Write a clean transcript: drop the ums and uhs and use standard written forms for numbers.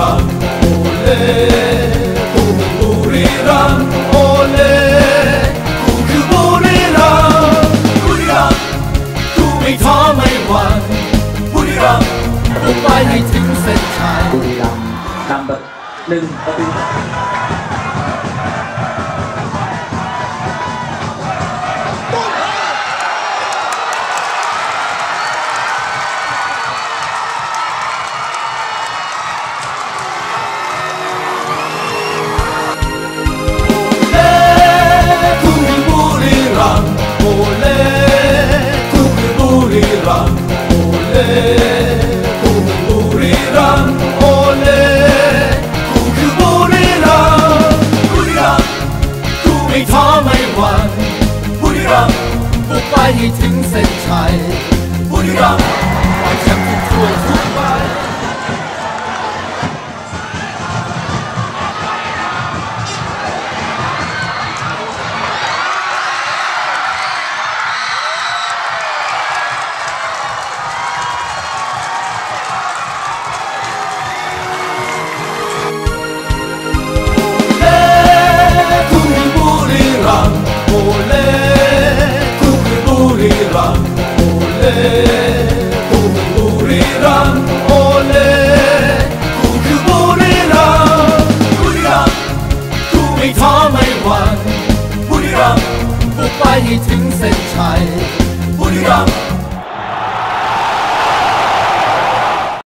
รัมย์โอเล่กูคือบุรีรัมย์โอเล่กูคือบุรีรัมย์บุรีรัมย์กูไม่ท้อไม่หวั่นบุรีรัมย์กูไปให้ถึงเส้นชัยบุรีรัมย์นำแบบ1-0 โอเล่กูคือบุรีรัมย์โอเล่กูคือบุรีรัมย์โอเล่กูคือบุรีรัมย์บุรีรัมย์กูไม่ท้อไม่หวั่นบุรีรัมย์บุกไปให้ถึงเส้นชัยบุรีรัมย์ไปแชมป์ทุกถ้วยทุกใบโอเล่กูคือบุรีรัมย์โอเล่กูคือบุรีรัมย์โอเล่กูคือบุรีรัมย์บุรีรัมย์กูไม่ท้อไม่หวั่นบุรีรัมย์บุกไปให้ถึงเส้น